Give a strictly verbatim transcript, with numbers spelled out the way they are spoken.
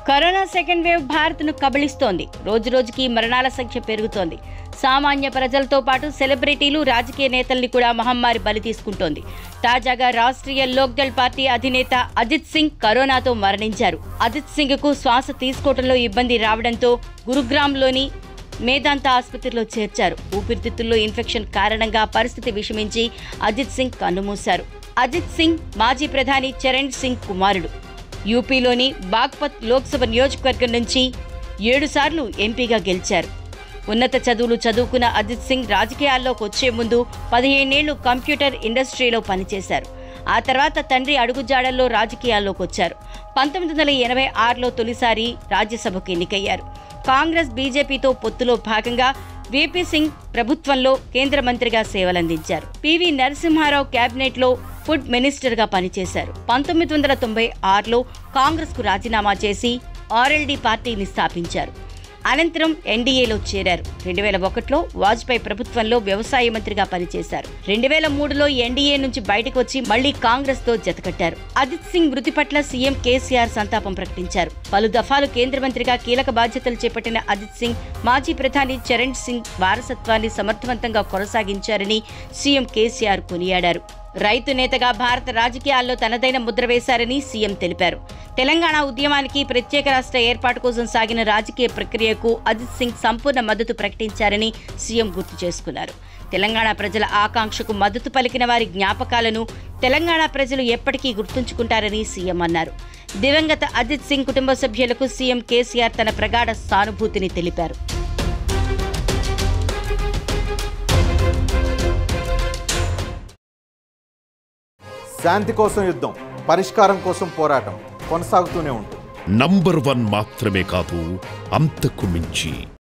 Corona second wave భారత్ను కబళిస్తోంది. రోజు రోజుకి మరణాల సంఖ్య పెరుగుతోంది. సామాన్య ప్రజలతో పాటు సెలబ్రిటీలు, రాజకీయ నేతల్ని కూడా మహమ్మారి బలి తీసుకుంటోంది. తాజాగా రాష్ట్రీయ లోక్దళ్ పార్టీ అధినేత అజిత్ సింగ్ కరోనాతో మరణించారు. అజిత్ సింగ్ కు శ్వాస తీసుకోవడంలో ఇబ్బంది రావడంతో గురుగ్రామ్లోని మేదాంత ఆసుపత్రిలో చేర్చారు. ఊపిరితిత్తుల్లో ఇన్ఫెక్షన్ కారణంగా పరిస్థితి విషమించి అజిత్ సింగ్ కన్నుమూశారు. అజిత్ సింగ్ మాజీ ప్రధాని చరణ్ సింగ్ కుమారుడు. యూపీలోని బాగ్పత్ లోక్సభ నియోజకవర్గం నుంచి ఏడుసార్లు ఎంపీగా గెలిచారు. ఉన్నత చదువులు చదువుకున్న అజిత్ సింగ్ రాజకీయాల్లోకి వచ్చే ముందు పదిహేనేళ్లు కంప్యూటర్ ఇండస్ట్రీలో పనిచేశారు. ఆ తర్వాత తండ్రి అడుగుజాడల్లో రాజకీయాల్లోకి వచ్చారు. పంతొమ్మిది వందల ఎనభై ఆరులో తొలిసారి రాజ్యసభకు ఎన్నికయ్యారు. కాంగ్రెస్, బీజేపీతో పొత్తులో భాగంగా వీపీ సింగ్ ప్రభుత్వంలో కేంద్ర మంత్రిగా సేవలందించారు. పివి నరసింహారావు కేబినెట్లో ఫుడ్ మినిస్టర్గా పనిచేశారు. పంతొమ్మిది వందల తొంభై ఆరులో కాంగ్రెస్కు రాజీనామా చేసి ఆర్ఎల్డీ పార్టీని స్థాపించారు. అనంతరం ఎన్డీఏలో చేరారు. రెండు వేల ఒకటిలో వాజ్పేయి ప్రభుత్వంలో వ్యవసాయ మంత్రిగా పనిచేశారు. రెండు వేల మూడులో ఎన్డీఏ నుంచి బయటకు వచ్చి మళ్లీ కాంగ్రెస్ తో జతకట్టారు. అజిత్ సింగ్ మృతి పట్ల సీఎం కేసీఆర్ సంతాపం ప్రకటించారు. పలు దఫాలు కేంద్ర మంత్రిగా కీలక బాధ్యతలు చేపట్టిన అజిత్ సింగ్ మాజీ ప్రధాని చరణ్ సింగ్ వారసత్వాన్ని సమర్థవంతంగా కొనసాగించారని సీఎం కేసీఆర్ కొనియాడారు. రైతు నేతగా భారత రాజకీయాల్లో తనదైన ముద్ర వేశారని సీఎం తెలిపారు. తెలంగాణ ఉద్యమానికి, ప్రత్యేక రాష్ట్ర ఏర్పాటు కోసం సాగిన రాజకీయ ప్రక్రియకు అజిత్ సింగ్ సంపూర్ణ మద్దతు ప్రకటించారని సీఎం గుర్తు చేసుకున్నారు. తెలంగాణ ప్రజల ఆకాంక్షకు మద్దతు పలికిన వారి జ్ఞాపకాలను తెలంగాణ ప్రజలు ఎప్పటికీ గుర్తుంచుకుంటారని సీఎం అన్నారు. దివంగత అజిత్ సింగ్ కుటుంబ సభ్యులకు సీఎం కేసీఆర్ తన ప్రగాఢ సానుభూతిని తెలిపారు. శాంతి కోసం యుద్ధం, పరిష్కారం కోసం పోరాటం కొనసాగుతూనే ఉంటుంది. నంబర్ వన్ మాత్రమే కాదు, అంతకు మించి.